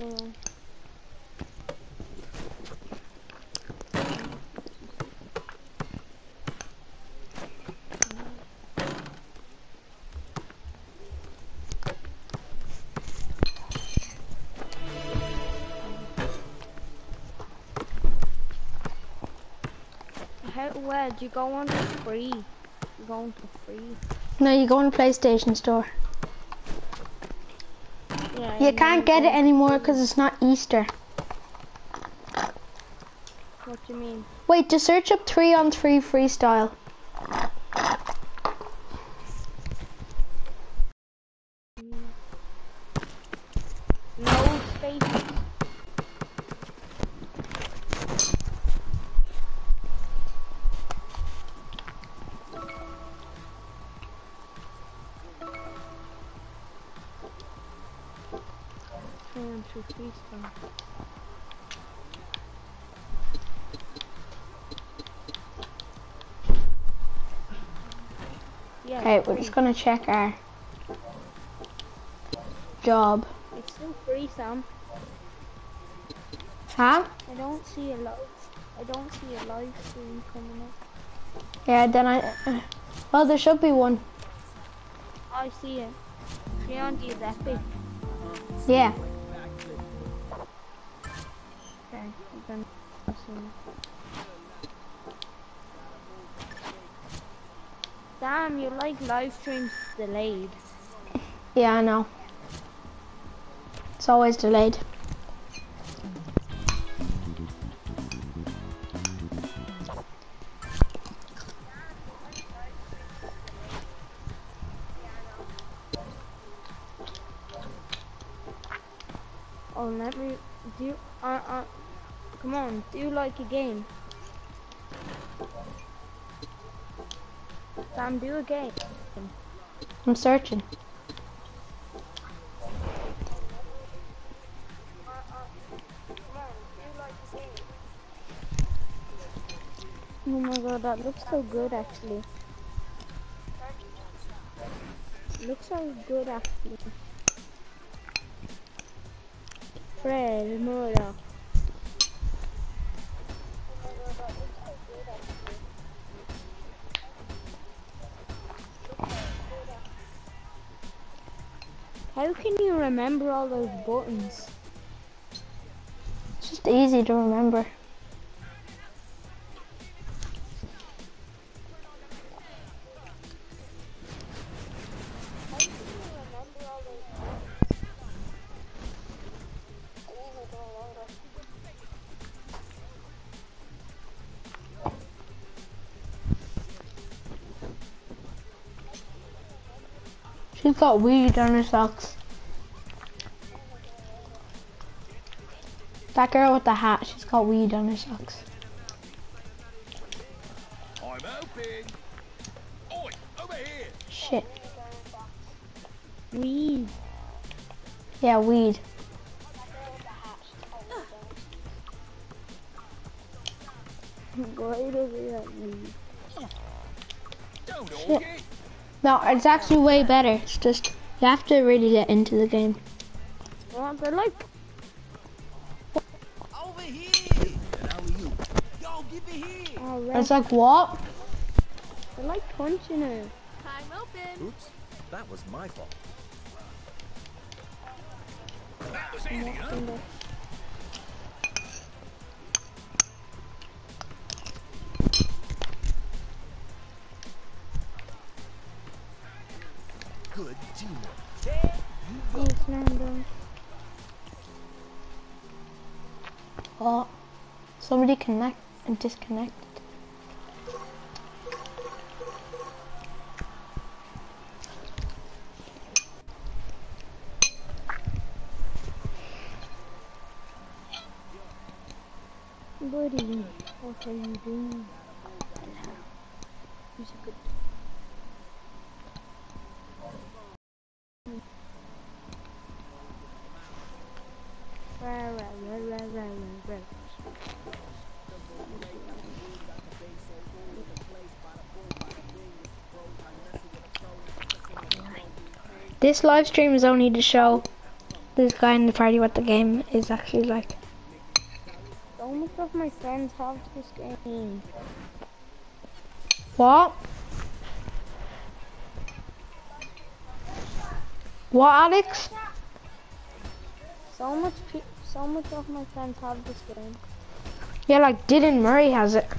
Well, where do you go on for free? You're going for free. No, you go on the PlayStation Store. Yeah, You can't get it anymore because it's not Easter. What do you mean? Wait, just search up 3-on-3 freestyle. No spaces. Through freestyle. Yeah. Okay, we're just gonna check our job. It's still free, Sam. Huh? I don't see a live stream coming up. Yeah, then well, there should be one. I see it. Beyond is epic. Yeah. Okay, then I'll see it. Damn, you like live streams delayed. Yeah, I know. It's always delayed. Oh, let me do. Come on, do you like a game? Sam, do a game. I'm searching. Oh my god, that looks so good actually. Looks so good actually. Fred Murdoch. How can you remember all those buttons? It's just easy to remember. She's got weed on her socks. That girl with the hat, she's got weed on her socks. I'm open. Oi, over here. Shit. Weed. Yeah, weed. Right over here, weed. Don't Shit. all get. No, it's actually way better. It's just, you have to really get into the game. Well, they're like, Over here. And how are you? Yo, give it here. oh, It's like, what? they're like punching her. I'm open. Oops, that was my fault. That was easy, huh? Good teamwork. There you go. Yes, Nando. Oh, somebody connect and disconnected. Buddy, what are you doing? He's a good. This live stream is only to show this guy in the party what the game is actually like. So much of my friends have this game. What? What, Alex? So much of my friends have this game. Yeah, like Dylan Murray has it.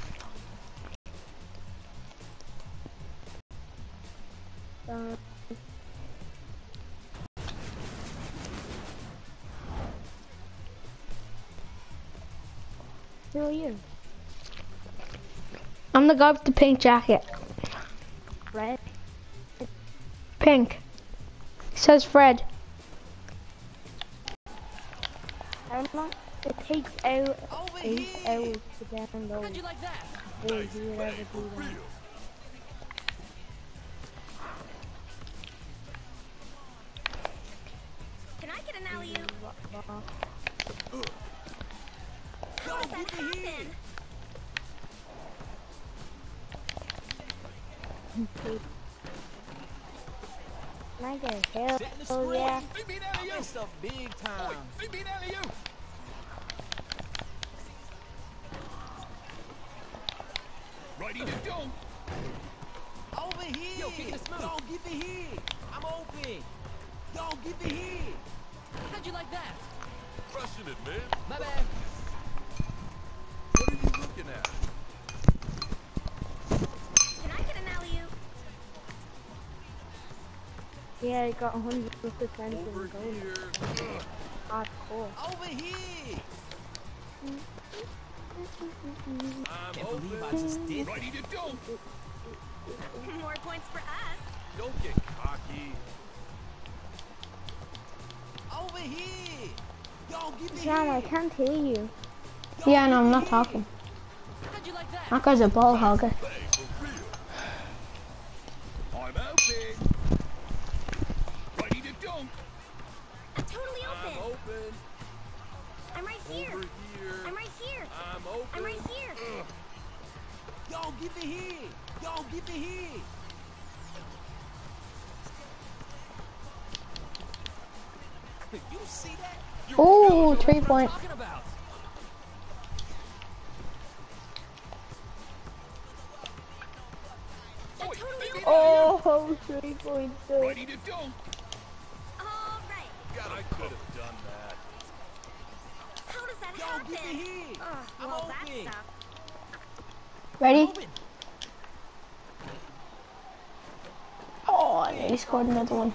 Who are you? I'm the guy with the pink jacket. Red? Pink. It says Fred. How long? It takes out 8 hours to download. How'd you like that? Who would ever do that? Can I get an alley-oop? Yo, How does that get me here. happen? Can I get a hell? Setting the Oh screen. yeah. I messed up big time. Ready to go. Over here. Yo, kicking it smooth. Yo, get me here. I'm open. Yo, get me here. How'd you like that? Crushing it, man. My bad. What are you looking at? Can I get an alley-oop? Yeah, I got 100% in Over gold. here. Hardcore. Over here. I'm Can't believe I open. just did that. Ready to go. More points for us. Don't get cocky. Over here. Yo, get me Sam, I here. can't hear you. Yeah, no, I'm not talking. How'd you like that? That guy's a ball hogger. Bang for real. I'm open. Ready to go. I'm totally I'm open. open. I'm right here. Over here. I'm right here. I'm open. I'm right here. Yo, get me here. Yo, get me here. You see that? Oh, That's 3 what I'm point. talking about. I'm totally open. Oh, 3 points. Ready to go. All right. God, I could have done that. How does that Yo, happen? get me here. Ugh, I'm well, that open. sucks. Ready? Open. Oh, and he scored another one.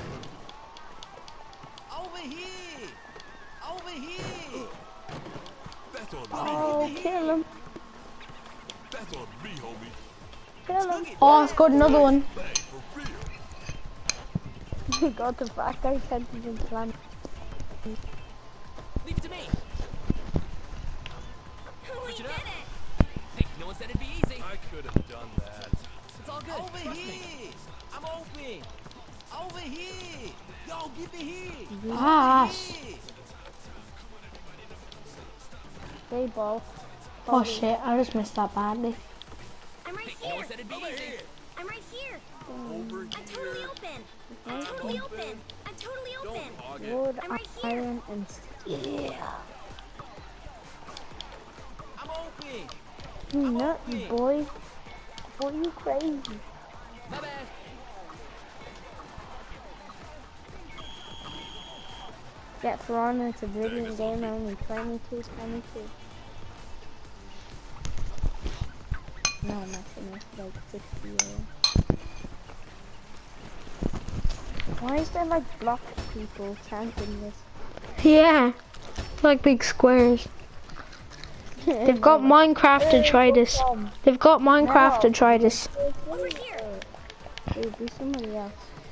Over here. Over here. That's on me. Oh, kill him. That's on me, homie. Kill him. Took it. Oh, I scored another one. Bang for real. He got the back. I can't even plan. Leave it to me. We Switch did it up. it. Hey, no one said it'd be easy. I could have done that. It's all good. Over here. I'm open. Over here. Yo, get me here. Gosh. Here. They both. Oh shit, I just missed that badly. I'm right Hey, no here. one said it'd be easy. I'm right here. Over I'm totally here. open. I'm totally open. I'm totally open. Don't hog it. Wood, I'm right here. iron, and steel. I'm open. You nut, boy. Boy, you crazy. My bad. Get thrown into a brilliant game only 22. No, nothing. It's like 60 euro. Why is there like blocked people chanting this? Yeah, like big squares. They've got Minecraft to try this. They've got Minecraft to try this. Over here. Dude, be somebody else.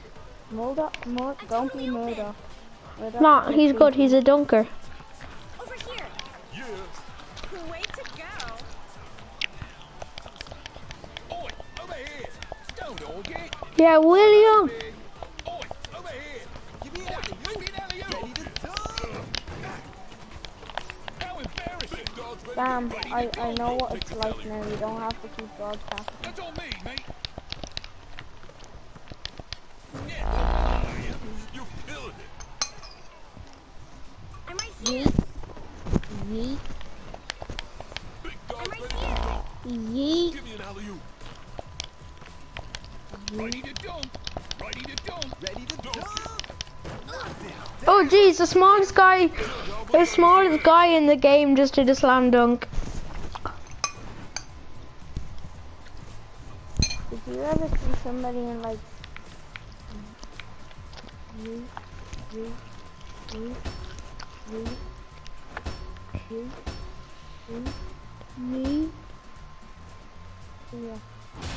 Don't be Murdoch. No, he's good. He's a dunker. Over here. Yeah. Way to go. Oi, over here. Don't hog it. Yeah, William. Oi, over here. Give me an alley-oop. Ready to go. How embarrassing. Sam, I know what it's like now. You don't have to keep broadcasting. That's on me, mate. You're killing it. Yeet. Yeet. Big dog I'm right ready to here. dunk. Yeet. Give me an alley-oop. Ready to dunk. Ready to dunk. Ready to dunk. Oh geez, the smallest guy in the game just did a slam dunk. Did you ever see somebody in like yeet, yeet, yeet, yeet, yeet, yeet, yeet? Yeah.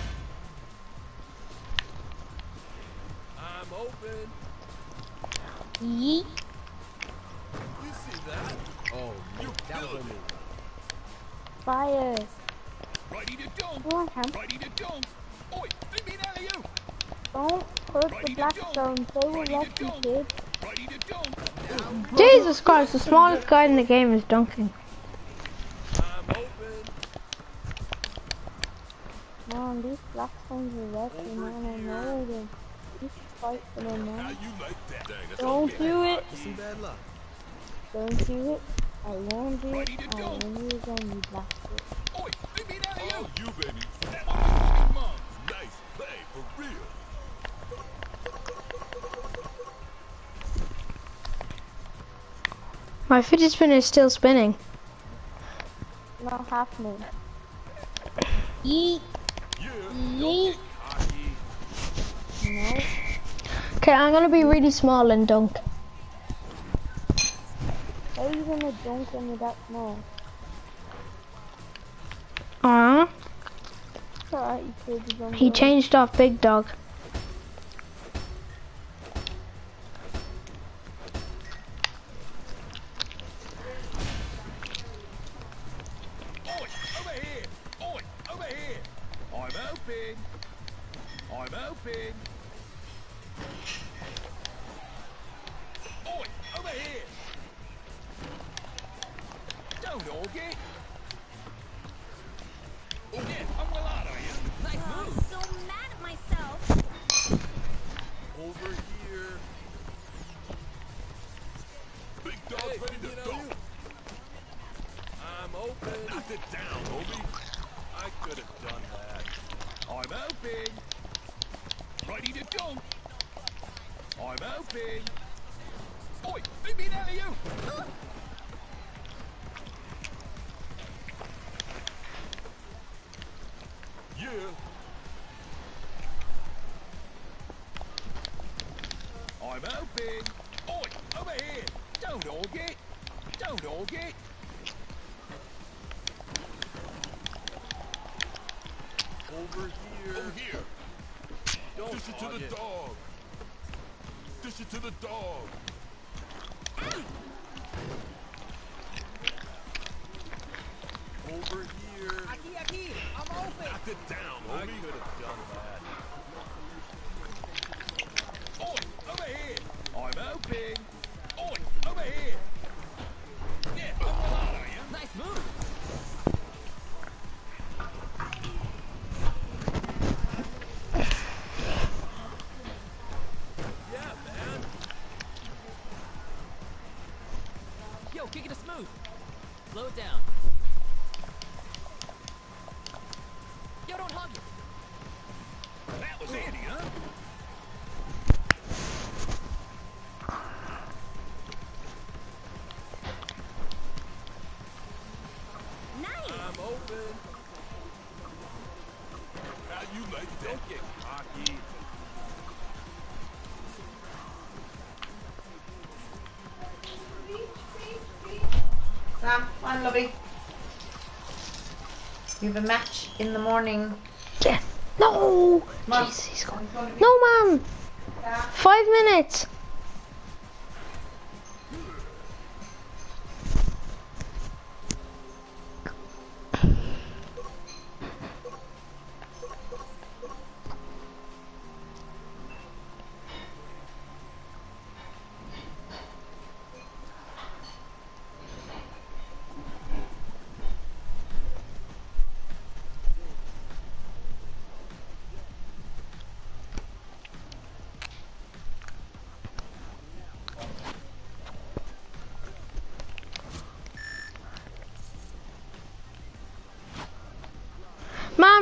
I'm open. Yeet. You see that? Oh, man, that was on me. Fire. Ready to dunk. Go on, Ham. Ready to dunk. Oi, give me an alley-oop. Don't hurt the Ready to Blackstone. dunk. They will Ready let to you, dunk. kid. Ready to dunk. Jesus Christ, the smallest guy in the game is dunking. I'm open. Man, these Blackstones are lucky, man. I know them. You should fight for them, How man. you like that? Dang, that's Don't do it. Some bad luck. Don't do it. I won't do it. Ready to I dunk. won't do it again, you bastard. Oi, give me an alley-oop. Oh, you baby. That one is winning mom. Nice play, for real. My fidget spinner is still spinning. Not happening. Yeet. Yeah. Yeet. Cocky. No. Okay, I'm gonna be really small and dunk. How are you gonna dunk when you're that small? It's alright, you kids. Don't He worry. changed off Big Dog. Oi, over here. Oi, over here. I'm open. I'm open. Oi, over here. Don't all get. Oh yeah, I'm well out of you. Nice I'm move. so mad at myself. Over here. Big dog's ready to go. I'm open. Knock it down, homie. I could have done that. I'm open. Ready to dunk. I'm open. Oi, leave me an alley-oop. Yeah. I'm open. Oi, over here. Don't all get. Don't all get. Over here. Over here. Don't dish it to the dog. Dish it to the dog. Over here. Aquí, I'm open. Knock it down, homie. I could have done that. Oi, over here. I'm open. Oi, over here. Yeah, I'm well out of you. Nice move. Yeah, man. Yo, kick it smooth. Slow it down. Yo, don't hug it. That was Andy, huh? Nice. I'm open. How you like that? Don't get cocky. Sam, come on, lovey. You have a match in the morning. Yeah. No! Come on. Jeez, he's gone. In front of you. No, man! Sam. 5 minutes!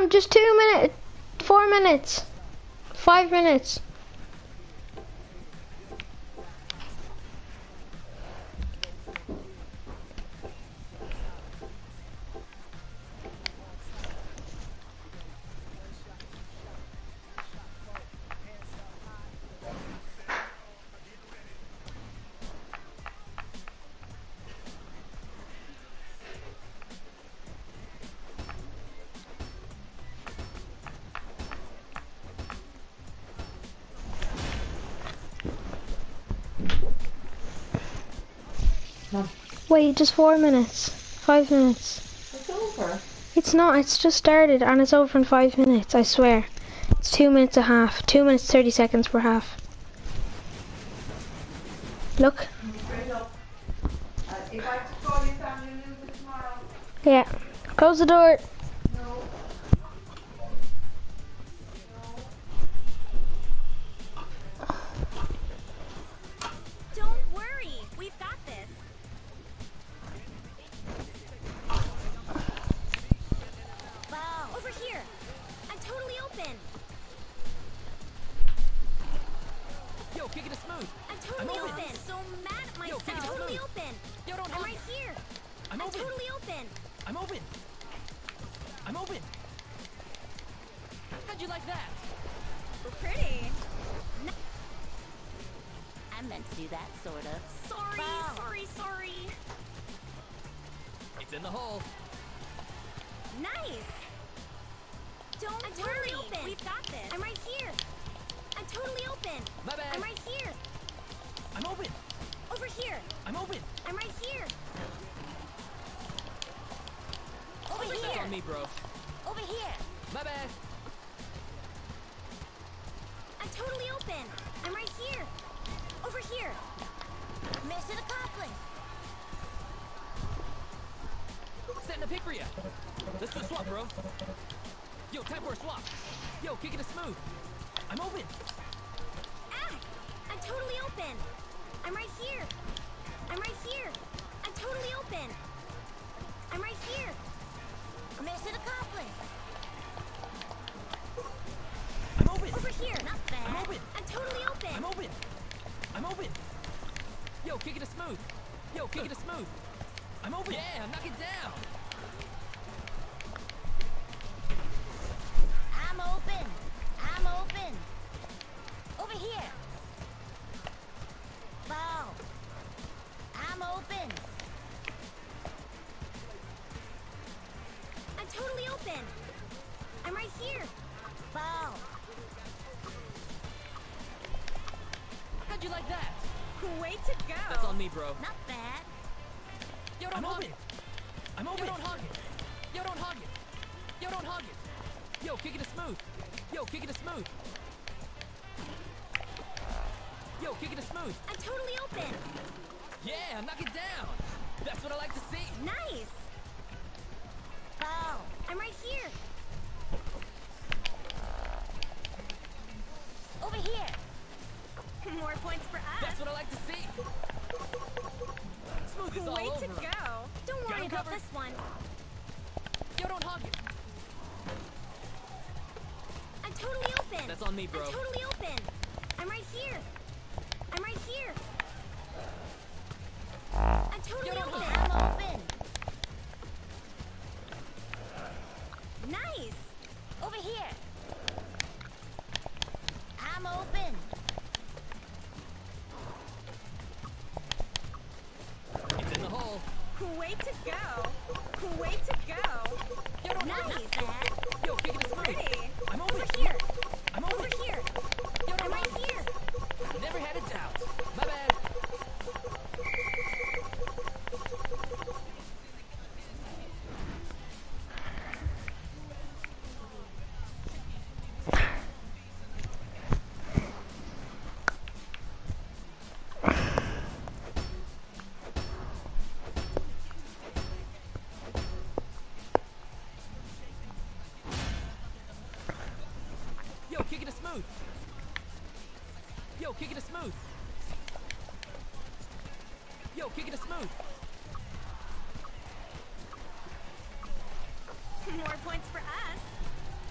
just 2 minutes, 4 minutes, 5 minutes. Wait, just 4 minutes, 5 minutes. It's over. It's not, it's just started and it's over in 5 minutes, I swear. It's 2 minutes a half, 2 minutes 30 seconds per half. Look. Straight up. If I call you down, you lose it tomorrow. Yeah. Close the door. No. Don't worry, we've got this. Wow. Over here. I'm totally open. Yo, kick it to smooth. I'm totally open. open. So mad at myself. kick it to Totally smooth. open. Yo, don't I'm hug right it. here. I'm open. Totally open. I'm open. I'm open. How'd you like that? Pretty. I meant to do that, sort of. Sorry, sorry. It's in the hole. Nice. Don't I'm totally open. We've got this. I'm right here. I'm totally open. My bad. I'm right here. I'm open. Over here. I'm open. I'm right here. Over That's here. on me, bro. Over here. My bad. I'm totally open. I'm right here. Over here. Mission accomplished. Setting a pick for ya. Let's do a swap, bro. Yo, time for a swap. Yo, kick it to smooth. I'm open. Ah! I'm totally open. I'm right here. I'm right here. I'm totally open. I'm right here. Mission accomplished. I'm open. Over here. Not bad. I'm open. I'm totally open. I'm open. I'm open. Yo, kick it to smooth. Yo, kick it to smooth. I'm open. Yeah, knock it down. I'm open. I'm open. Over here. Ball. I'm open. I'm totally open. I'm right here. Ball. How'd you like that? Way to go. That's on me, bro. Not bad. Yo, don't hog it. I'm open. Yo, don't hog it. Yo, don't hog it. Yo, don't hog it. Yo, kick it to smooth. Yo, kick it to smooth. Yo, kick it to smooth. I'm totally open. Yeah, knock it down. That's what I like to see. Nice. Ball. I'm right here. Over here. More points for us. That's what I like to see. Smooth is all Way over to 'em. go. Don't Got worry him about covered. this one. Yo, don't hog it. I'm totally open. That's on me, bro. I'm totally open. I'm right here. I'm right here. I'm totally Yo, don't open. hug it. I'm open. Nice. Over here. I'm open. It's in the hole. Way to go. Way to go. Yo, don't hog Nice. it. Yo, kick it to smooth. Pretty. I'm open. Over here. I'm open. Over here. Yo, I'm don't right hog it. here. Never had a doubt. My bad. Yo, kick it to smooth. Yo, kick it to smooth. Yo, kick it to smooth. More points for us.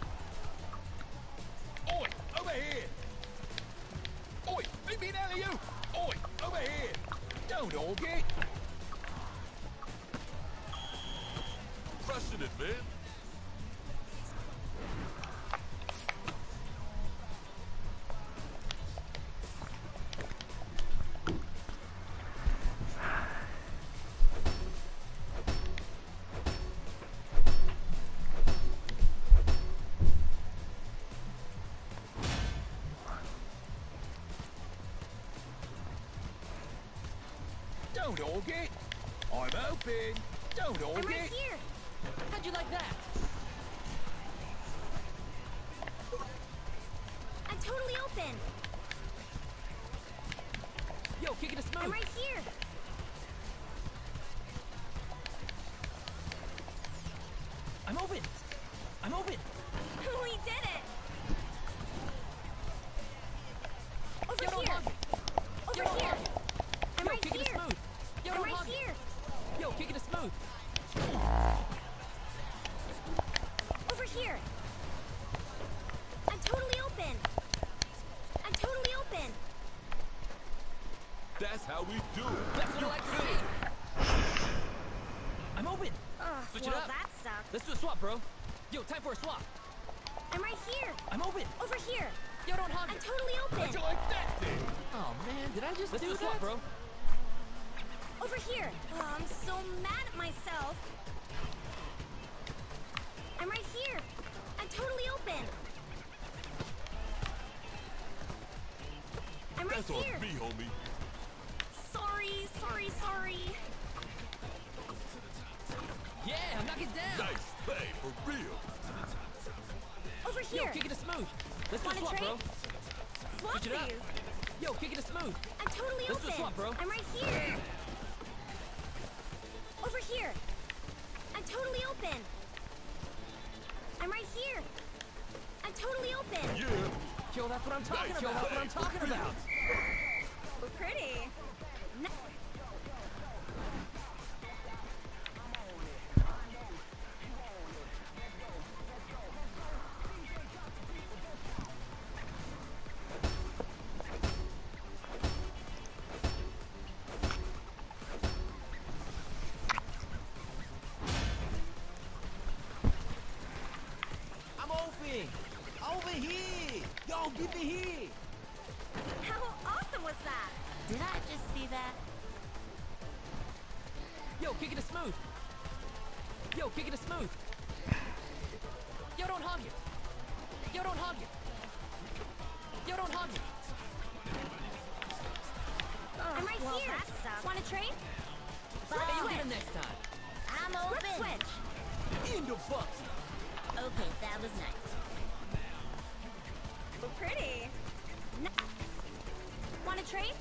it, man. Don't hog it. I'm open. Don't I'm hog right it. here. How'd you like that? I'm totally open. Yo, kick it I'm smooth. right here. I'm open. I'm open. We did it. Over Yo, don't here. hug it. Over Yo, don't here. hug it. I'm Yo, right kick it here. smooth. Yo, I'm don't right hug it. here. Yo, kick it smooth. Over here. I'm totally open. I'm totally open. That's how we do it. That's what I like to see. I'm open. Ugh, Switch it well, up. that sucked. Let's do a swap, bro. Yo, time for a swap. I'm right here. I'm open. Over here. Yo, don't hug I'm it. totally How'd open. you like that thing? Oh man, did I just do a that? swap, bro? Over here. Oh, I'm so mad at myself. I'm right here. I'm totally open. I'm right That's on here. me, homie. Sorry, sorry, sorry. Yeah, knock it down. Nice play, for real. Over Yo, here. kick it smooth. Let's do a Wanna swap, bro. trade? Switch it up. Swapsies. Yo, kick it smooth. I'm totally Let's do open. a swap, bro. I'm right here. Over here. I'm totally open. I'm right here. I'm totally open. Yeah. Yo, that's what I'm talking Nice about. That's what play, I'm talking for real. about. We're pretty. I'm open. Over here. Yo, get me here. How awesome was that? Did I just see that? Yo, kick it smooth. Yo, kick it smooth. Yo, don't hug it. Yo, don't hug it. Yo, don't hug it. I'm right well, here. that sucks. Want to trade? Hey, you'll Switch. get it next time. I'm Let's open. switch. In the bucks. Okay, that was nice. We're pretty. Want to trade?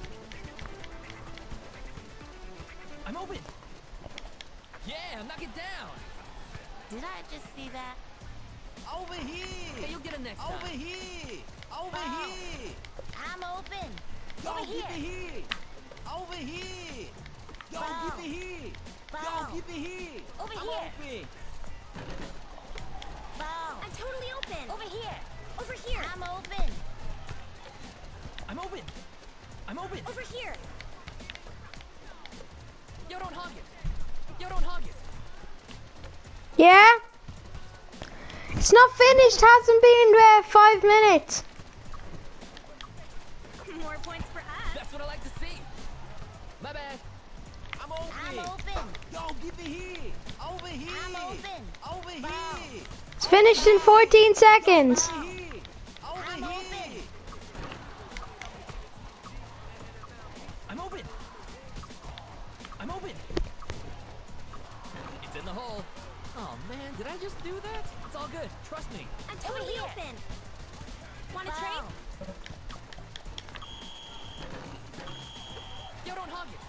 I'm open. Yeah, knock it down. Did I just see that? Over here. Hey, you'll get it next time. Over here. Over Oh. here. I'm open. Yo, Over get me here. here. Over here. Yo, Bow. get me here. Bow. Yo, get me here. Over I'm here. open. Bow. I'm totally open. Over here. Over here. I'm open. I'm open. I'm open. Over here. Yo, don't hug it. Yo, don't hug it. Yeah? It's not finished, hasn't been 5 minutes. More points for us. That's what I like to see. My bad. I'm open. I'm open. Yo, get me here. Over here. I'm open. Over Bow. here. It's finished in 14 seconds. Over here. Over I'm here. open. I'm open. I'm open. It's in the hole. Oh man, did I just do that? It's all good. Trust me. I'm totally here. open. Want to Bow. trade? Yo, don't hug it.